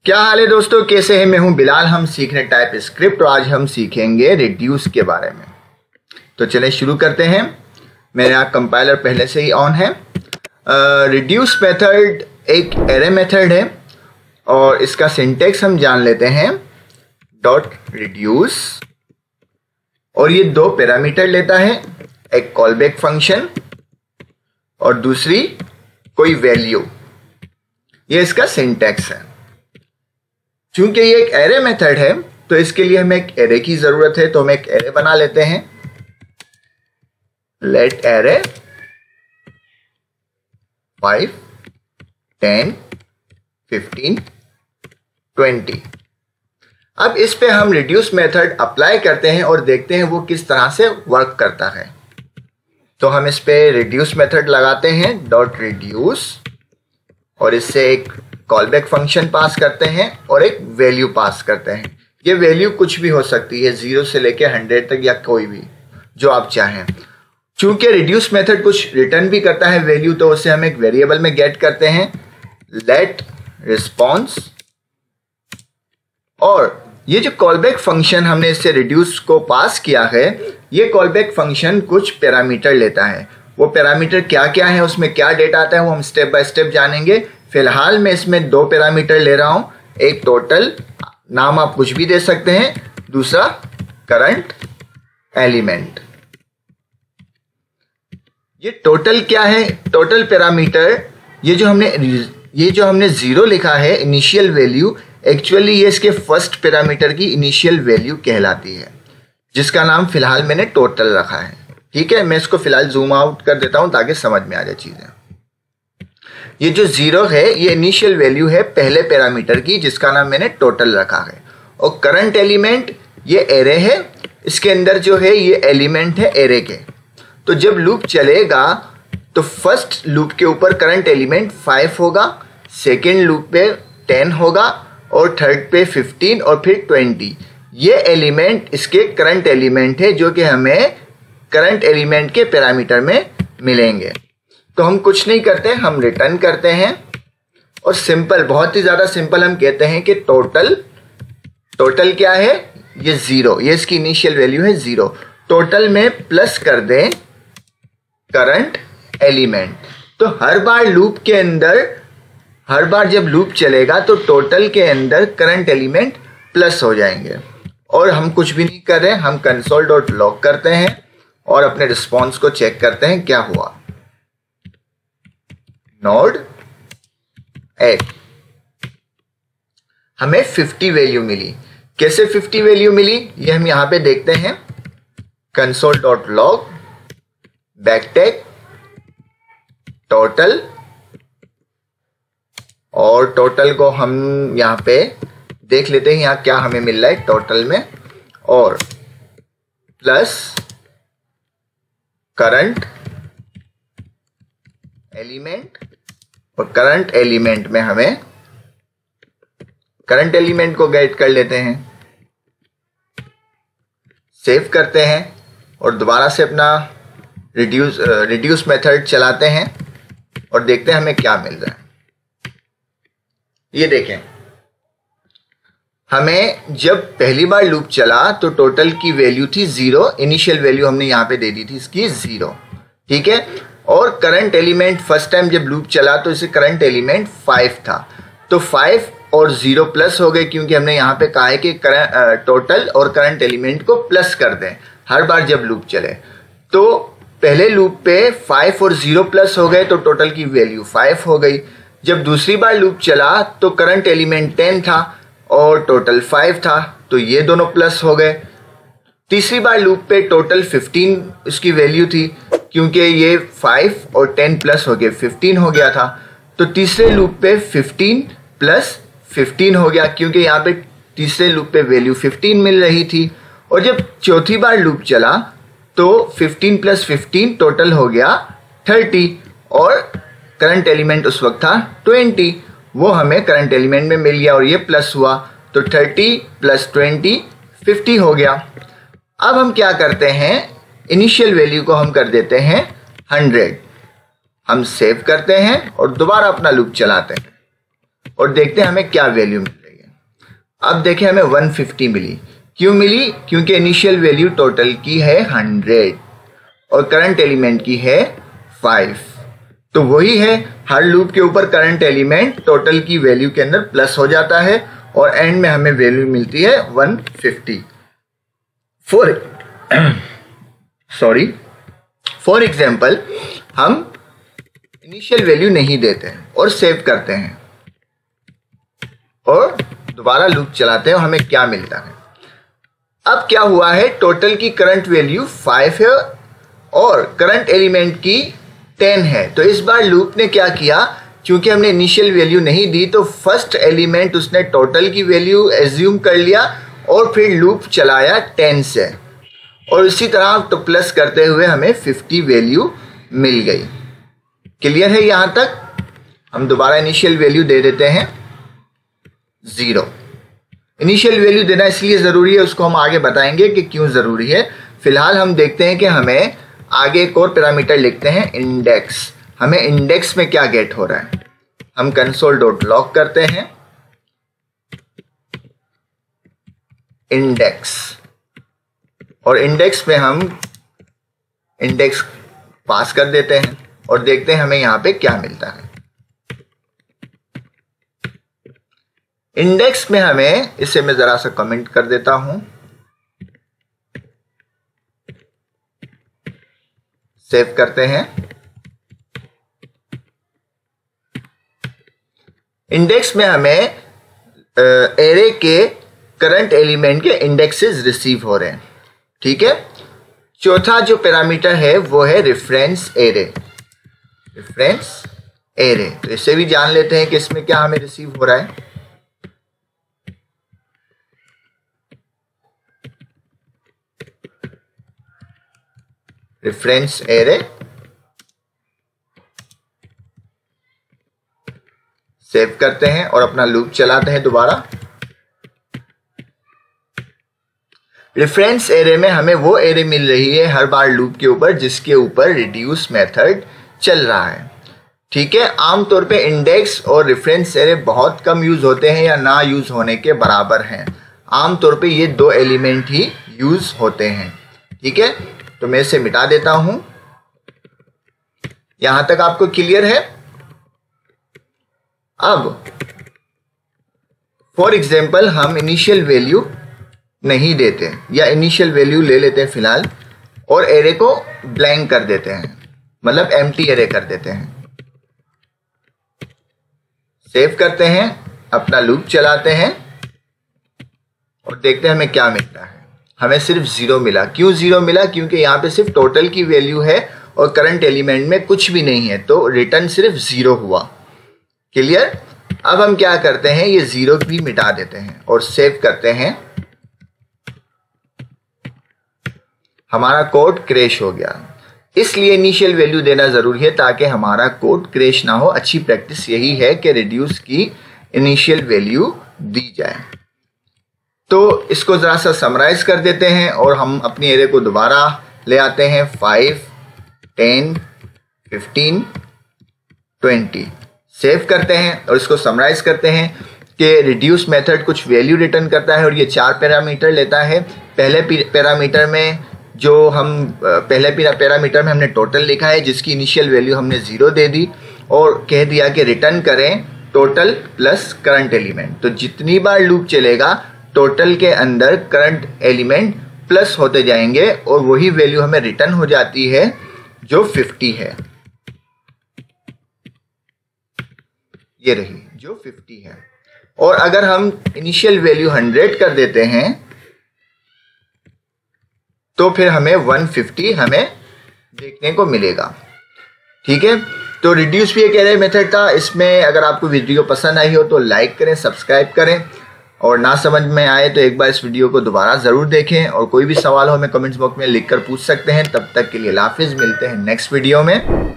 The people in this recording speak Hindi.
क्या हाल है दोस्तों, कैसे हैं? मैं हूं बिलाल। हम सीखने टाइप स्क्रिप्ट और आज हम सीखेंगे रिड्यूस के बारे में। तो चलें शुरू करते हैं। मेरा कंपाइलर पहले से ही ऑन है। रिड्यूस मेथड एक एरे मेथड है और इसका सिंटेक्स हम जान लेते हैं। डॉट रिड्यूस, और ये दो पैरामीटर लेता है, एक कॉलबैक फंक्शन और दूसरी कोई वैल्यू। ये इसका सिंटेक्स है। चूंकि ये एक एरे मेथड है तो इसके लिए हमें एक एरे की जरूरत है, तो हम एक एरे बना लेते हैं। Let array 5, 10, 15, 20। अब इस पे हम रिड्यूस मेथड अप्लाई करते हैं और देखते हैं वो किस तरह से वर्क करता है। तो हम इस पे रिड्यूस मेथड लगाते हैं, डॉट रिड्यूस, और इससे एक कॉलबैक फंक्शन पास करते हैं और एक वैल्यू पास करते हैं। ये वैल्यू कुछ भी हो सकती है, 0 से लेके 100 तक या कोई भी जो आप चाहें। चूंकि रिड्यूस मेथड कुछ रिटर्न भी करता है वैल्यू, तो उसे हम एक वेरिएबल में गेट करते हैं, लेट रिस्पॉन्स। और ये जो कॉलबैक फंक्शन हमने इससे रिड्यूस को पास किया है, ये कॉलबैक फंक्शन कुछ पैरामीटर लेता है। वो पैरामीटर क्या क्या है, उसमें क्या डेटा आता है, वो हम स्टेप बाय स्टेप जानेंगे। फिलहाल मैं इसमें दो पैरामीटर ले रहा हूं, एक टोटल, नाम आप कुछ भी दे सकते हैं, दूसरा करंट एलिमेंट। ये टोटल क्या है? टोटल पैरामीटर, ये जो हमने 0 लिखा है इनिशियल वैल्यू, एक्चुअली ये इसके फर्स्ट पैरामीटर की इनिशियल वैल्यू कहलाती है, जिसका नाम फिलहाल मैंने टोटल रखा है। ठीक है, मैं इसको फिलहाल जूम आउट कर देता हूं ताकि समझ में आ जाए चीजें। ये जो 0 है ये इनिशियल वैल्यू है पहले पैरामीटर की, जिसका नाम मैंने टोटल रखा है। और करंट एलिमेंट ये एरे है, इसके अंदर जो है ये एलिमेंट है एरे के। तो जब लूप चलेगा तो फर्स्ट लूप के ऊपर करंट एलिमेंट 5 होगा, सेकेंड लूप पे 10 होगा और थर्ड पे 15 और फिर 20। ये एलिमेंट इसके करंट एलिमेंट है जो कि हमें करंट एलिमेंट के पैरामीटर में मिलेंगे। तो हम कुछ नहीं करते, हम रिटर्न करते हैं और सिंपल, बहुत ही ज्यादा सिंपल, हम कहते हैं कि टोटल क्या है? ये 0, ये इसकी इनिशियल वैल्यू है 0। टोटल में प्लस कर दें करंट एलिमेंट। तो हर बार लूप के अंदर, हर बार जब लूप चलेगा तो टोटल के अंदर करंट एलिमेंट प्लस हो जाएंगे। और हम कुछ भी नहीं कर रहे, हम कंसोल डॉट लॉग करते हैं और अपने रिस्पॉन्स को चेक करते हैं क्या हुआ। नोड 8, हमें 50 वैल्यू मिली। कैसे 50 वैल्यू मिली ये हम यहां पे देखते हैं। Console dot log backtick total, और टोटल को हम यहां पे देख लेते हैं, यहां क्या हमें मिल रहा है टोटल में, और प्लस करंट एलिमेंट। और करंट एलिमेंट में हमें करंट एलिमेंट को गेट कर लेते हैं, सेव करते हैं और दोबारा से अपना रिड्यूस मेथड चलाते हैं और देखते हैं हमें क्या मिल रहा है। ये देखें, हमें जब पहली बार लूप चला तो टोटल की वैल्यू थी 0, इनिशियल वैल्यू हमने यहां पे दे दी थी इसकी 0। ठीक है, और करंट एलिमेंट फर्स्ट टाइम जब लूप चला तो इसे करंट एलिमेंट 5 था। तो 5 और 0 प्लस हो गए, क्योंकि हमने यहां पे कहा है कि टोटल और करंट एलिमेंट को प्लस कर दें हर बार जब लूप चले। तो पहले लूप पे 5 और 0 प्लस हो गए तो टोटल की वैल्यू 5 हो गई। जब दूसरी बार लूप चला तो करंट एलिमेंट 10 था और टोटल 5 था, तो ये दोनों प्लस हो गए। तीसरी बार लूप पे टोटल 15 इसकी वैल्यू थी, क्योंकि ये 5 और 10 प्लस हो गए 15 हो गया था। तो तीसरे लूप पे 15 प्लस 15 हो गया, क्योंकि यहाँ पे तीसरे लूप पे वैल्यू 15 मिल रही थी। और जब चौथी बार लूप चला तो 15 प्लस 15 टोटल हो गया 30, और करंट एलिमेंट उस वक्त था 20, वो हमें करंट एलिमेंट में मिल गया और ये प्लस हुआ, तो 30 प्लस 20 50 हो गया। अब हम क्या करते हैं, इनिशियल वैल्यू को हम कर देते हैं 100। हम सेव करते हैं और दोबारा अपना लूप चलाते हैं और देखते हैं हमें क्या वैल्यू मिल रही है। अब देखें हमें 150 मिली। क्यों मिली? क्योंकि इनिशियल वैल्यू टोटल की है 100 और करंट एलिमेंट की है 5। तो वही है, हर लूप के ऊपर करंट एलिमेंट टोटल की वैल्यू के अंदर प्लस हो जाता है और एंड में हमें वैल्यू मिलती है 150। फॉर एग्जाम्पल हम इनिशियल वैल्यू नहीं देते हैं और सेव करते हैं और दोबारा लूप चलाते हैं और हमें क्या मिलता है। अब क्या हुआ है, टोटल की करंट वैल्यू 5 है और करंट एलिमेंट की 10 है। तो इस बार लूप ने क्या किया, क्योंकि हमने इनिशियल वैल्यू नहीं दी तो फर्स्ट एलिमेंट उसने टोटल की वैल्यू एज्यूम कर लिया और फिर लूप चलाया 10 से और इसी तरह तो प्लस करते हुए हमें 50 वैल्यू मिल गई। क्लियर है? यहां तक हम दोबारा इनिशियल वैल्यू दे देते हैं 0। इनिशियल वैल्यू देना इसलिए ज़रूरी है, उसको हम आगे बताएंगे कि क्यों ज़रूरी है। फिलहाल हम देखते हैं कि हमें आगे एक और पैरामीटर लिखते हैं इंडेक्स। हमें इंडेक्स में क्या गेट हो रहा है, हम console.log करते हैं इंडेक्स और इंडेक्स में हम इंडेक्स पास कर देते हैं और देखते हैं हमें यहां पे क्या मिलता है। इंडेक्स में हमें, इसे मैं जरा सा कमेंट कर देता हूं, सेव करते हैं। इंडेक्स में हमें एरे के करंट एलिमेंट के इंडेक्सेस रिसीव हो रहे हैं। ठीक है। चौथा जो पैरामीटर है वो है रेफरेंस एरे। रेफरेंस एरे, तो इसे भी जान लेते हैं कि इसमें क्या हमें रिसीव हो रहा है। रेफरेंस एरे, सेव करते हैं और अपना लूप चलाते हैं दोबारा। रेफरेंस एरे में हमें वो एरे मिल रही है हर बार लूप के ऊपर जिसके ऊपर रिड्यूस मेथड चल रहा है। ठीक है। आमतौर पे इंडेक्स और रेफरेंस एरे बहुत कम यूज होते हैं या ना यूज होने के बराबर हैं। आमतौर पे ये 2 एलिमेंट ही यूज होते हैं। ठीक है। तो मैं इसे मिटा देता हूं। यहां तक आपको क्लियर है? अब फॉर एग्जाम्पल हम इनिशियल वैल्यू नहीं देते या इनिशियल वैल्यू ले लेते हैं फिलहाल और एरे को ब्लैंक कर देते हैं, मतलब एम्प्टी एरे कर देते हैं। सेव करते हैं, अपना लूप चलाते हैं और देखते हैं हमें क्या मिलता है। हमें सिर्फ 0 मिला। क्यों 0 मिला? क्योंकि यहाँ पे सिर्फ टोटल की वैल्यू है और करंट एलिमेंट में कुछ भी नहीं है, तो रिटर्न सिर्फ 0 हुआ। क्लियर? अब हम क्या करते हैं, ये 0 भी मिटा देते हैं और सेव करते हैं। हमारा कोड क्रैश हो गया, इसलिए इनिशियल वैल्यू देना जरूरी है ताकि हमारा कोड क्रैश ना हो। अच्छी प्रैक्टिस यही है कि रिड्यूस की इनिशियल वैल्यू दी जाए। तो इसको जरा सा समराइज कर देते हैं और हम अपनी एरे को दोबारा ले आते हैं। 5, 10, 15, 20 सेव करते हैं और इसको समराइज करते हैं कि रिड्यूस मेथड कुछ वैल्यू रिटर्न करता है और ये 4 पैरामीटर लेता है। पहले पैरामीटर में जो हम पहले पैरामीटर में हमने टोटल लिखा है जिसकी इनिशियल वैल्यू हमने 0 दे दी और कह दिया कि रिटर्न करें टोटल प्लस करंट एलिमेंट। तो जितनी बार लूप चलेगा टोटल के अंदर करंट एलिमेंट प्लस होते जाएंगे और वही वैल्यू हमें रिटर्न हो जाती है जो 50 है। ये रही जो 50 है। और अगर हम इनिशियल वैल्यू 100 कर देते हैं तो फिर हमें 150 हमें देखने को मिलेगा। ठीक है। तो रिड्यूस भी एक एरे मेथड था। इसमें अगर आपको वीडियो पसंद आई हो तो लाइक करें, सब्सक्राइब करें और ना समझ में आए तो एक बार इस वीडियो को दोबारा ज़रूर देखें और कोई भी सवाल हो हमें कमेंट्स बॉक्स में लिखकर पूछ सकते हैं। तब तक के लिए हाफिज़, मिलते हैं नेक्स्ट वीडियो में।